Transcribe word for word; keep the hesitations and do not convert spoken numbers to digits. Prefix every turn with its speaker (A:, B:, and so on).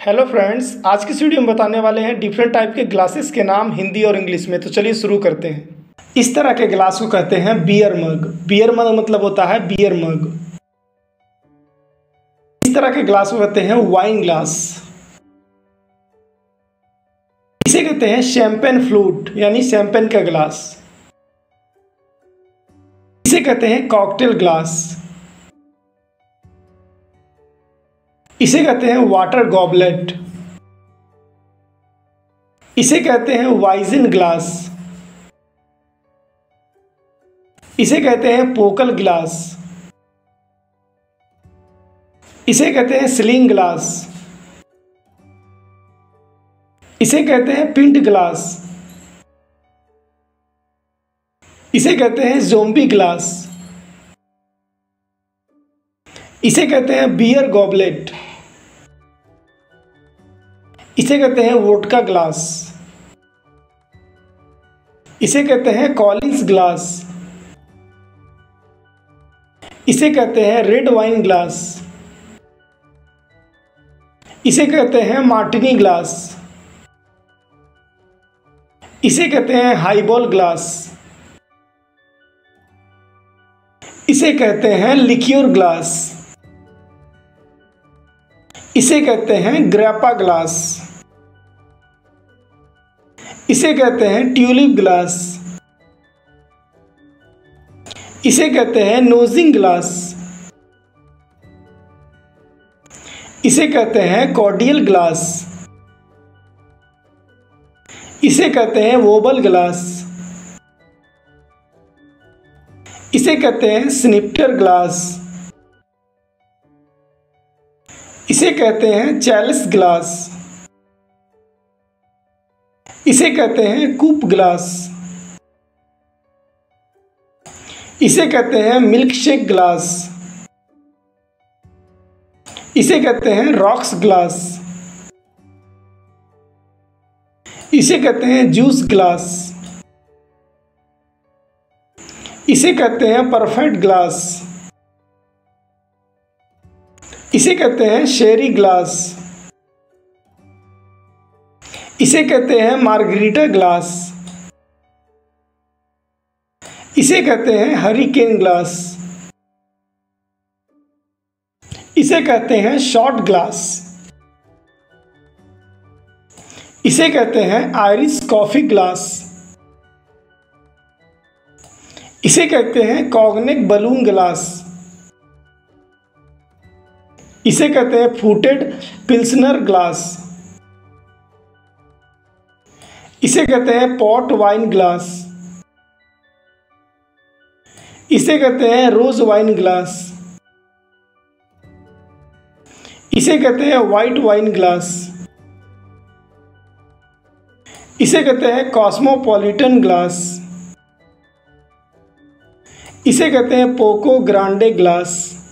A: Hello friends, आज की इस वीडियो में बताने वाले हैं डिफरेंट टाइप के ग्लासेस के नाम हिंदी और इंग्लिश में। तो चलिए शुरू करते हैं। इस तरह के ग्लास को कहते हैं बियर मग। बियर मग मतलब होता है बियर मग। इस तरह के ग्लास को कहते हैं वाइन ग्लास। इसे कहते हैं शैंपेन फ्लूट यानी शैंपेन का ग्लास। इसे कहते हैं कॉकटेल ग्लास। इसे कहते हैं वाटर गॉबलेट। इसे कहते हैं वाइजन ग्लास। इसे कहते हैं पोकल ग्लास। इसे कहते हैं स्लिंग ग्लास। इसे कहते हैं पिंट ग्लास। इसे कहते हैं ज़ोंबी ग्लास। इसे कहते हैं बियर गॉबलेट। इसे कहते हैं वोडका ग्लास। इसे कहते हैं कॉलिंस ग्लास। इसे कहते हैं रेड वाइन ग्लास। इसे कहते हैं मार्टिनी ग्लास। इसे कहते हैं हाईबॉल ग्लास। इसे कहते हैं लिक्योर ग्लास। इसे कहते हैं ग्रैपा ग्लास। इसे कहते हैं ट्यूलिप ग्लास। इसे कहते हैं नोजिंग ग्लास। इसे कहते हैं कॉर्डियल ग्लास। इसे कहते हैं वोबल ग्लास। इसे कहते हैं स्निफ्टर ग्लास। इसे कहते हैं चैलिस ग्लास। इसे कहते हैं कूप ग्लास। इसे कहते हैं मिल्क शेक ग्लास। इसे कहते हैं रॉक्स ग्लास। इसे कहते हैं जूस ग्लास। इसे कहते हैं परफेक्ट ग्लास। इसे कहते हैं शेरी ग्लास। इसे कहते हैं मार्गरीटा ग्लास। इसे कहते हैं हरिकेन ग्लास। इसे कहते हैं शॉट ग्लास। इसे कहते हैं आयरिश कॉफी ग्लास। इसे कहते हैं कॉग्नेक बलून ग्लास। इसे कहते हैं फूटेड पिल्सनर ग्लास। इसे कहते हैं पॉट वाइन ग्लास। इसे कहते हैं रोज वाइन ग्लास। इसे कहते हैं वाइट वाइन ग्लास। इसे कहते हैं कॉस्मोपॉलिटन ग्लास। इसे कहते हैं पोको ग्रांडे ग्लास।